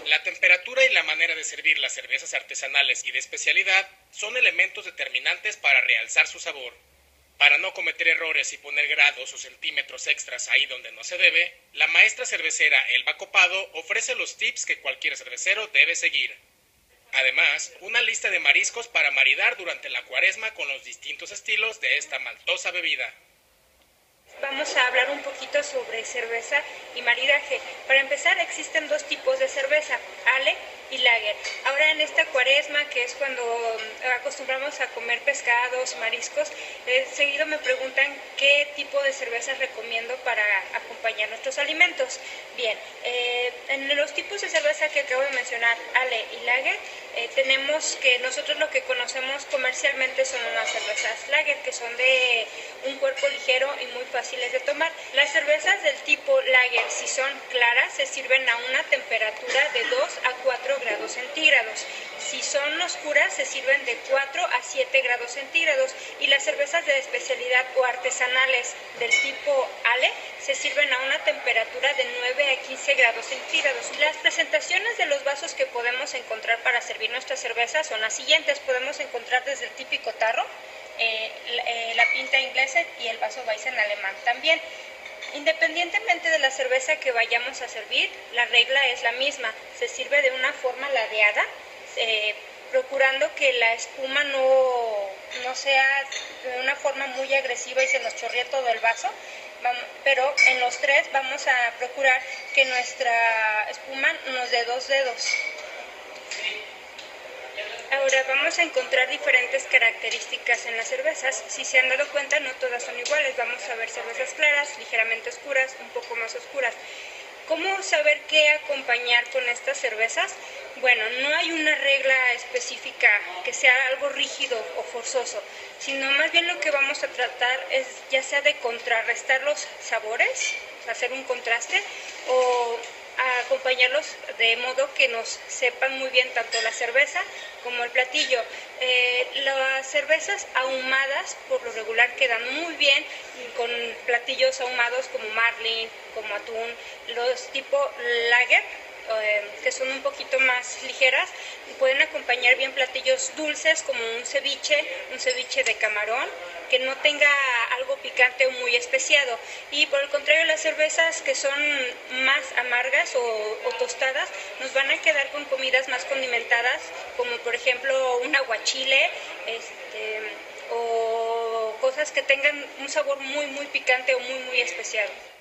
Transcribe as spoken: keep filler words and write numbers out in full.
La temperatura y la manera de servir las cervezas artesanales y de especialidad son elementos determinantes para realzar su sabor. Para no cometer errores y poner grados o centímetros extras ahí donde no se debe, la maestra cervecera Elba Copado ofrece los tips que cualquier cervecero debe seguir. Además, una lista de mariscos para maridar durante la cuaresma con los distintos estilos de esta maltosa bebida. Vamos a hablar un poquito sobre cerveza y maridaje. Para empezar, existen dos tipos de cerveza, ale y lager. Ahora en esta cuaresma, que es cuando acostumbramos a comer pescados, mariscos, eh, seguido me preguntan qué tipo de cerveza recomiendo para acompañar nuestros alimentos. Bien, eh, en los tipos de cerveza que acabo de mencionar, ale y lager, eh, tenemos que nosotros lo que conocemos comercialmente son unas cervezas lager, que son de un cuerpo ligero y muy fáciles de tomar. Las cervezas del tipo lager, si son claras, se sirven a una temperatura de dos a cuatro grados centígrados. Si son oscuras, se sirven de cuatro a siete grados centígrados. Y las cervezas de especialidad o artesanales del tipo ale se sirven a una temperatura de nueve a quince grados centígrados. Las presentaciones de los vasos que podemos encontrar para servir nuestra cerveza son las siguientes. Podemos encontrar desde el típico tarro, eh, la, eh, la pinta inglesa y el vaso Weizen alemán también. Independientemente de la cerveza que vayamos a servir, la regla es la misma. Se sirve de una forma ladeada, eh, procurando que la espuma no, no sea de una forma muy agresiva y se nos chorree todo el vaso. Vamos, pero en los tres vamos a procurar que nuestra espuma nos dé dos dedos. Ahora vamos a encontrar diferentes características en las cervezas. Si se han dado cuenta, no todas son iguales. Vamos a ver cervezas claras, ligeramente oscuras, un poco más oscuras. ¿Cómo saber qué acompañar con estas cervezas? Bueno, no hay una regla específica que sea algo rígido o forzoso, sino más bien lo que vamos a tratar es ya sea de contrarrestar los sabores, hacer un contraste, o a acompañarlos de modo que nos sepan muy bien tanto la cerveza como el platillo. Eh, las cervezas ahumadas por lo regular quedan muy bien con platillos ahumados como marlin, como atún. Los tipo lager, eh, que son un poquito más ligeras, pueden acompañar bien platillos dulces como un ceviche, un ceviche de camarón, que no tenga algo picante o muy especiado. Y por el contrario, las cervezas que son más amargas o, o tostadas nos van a quedar con comidas más condimentadas, como por ejemplo un aguachile, este, o cosas que tengan un sabor muy muy picante o muy muy especial.